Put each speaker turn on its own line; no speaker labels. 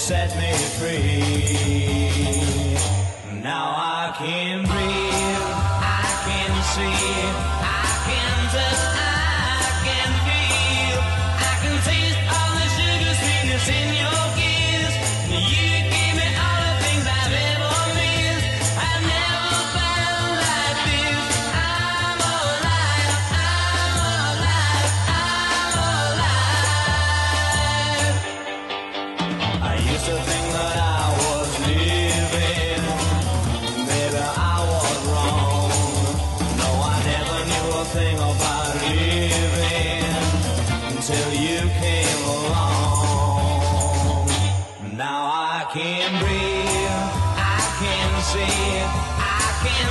set me free. Now I can breathe, I can see, I can touch, I can feel, I can taste all the sugar sweetness in your kiss. You gave me all the things I've ever missed. I've never felt like this. I'm alive, I'm alive, I'm alive. I used to think that I was living, maybe I was wrong. No, I never knew a thing about living until you came along. Now I can breathe, I can see, I can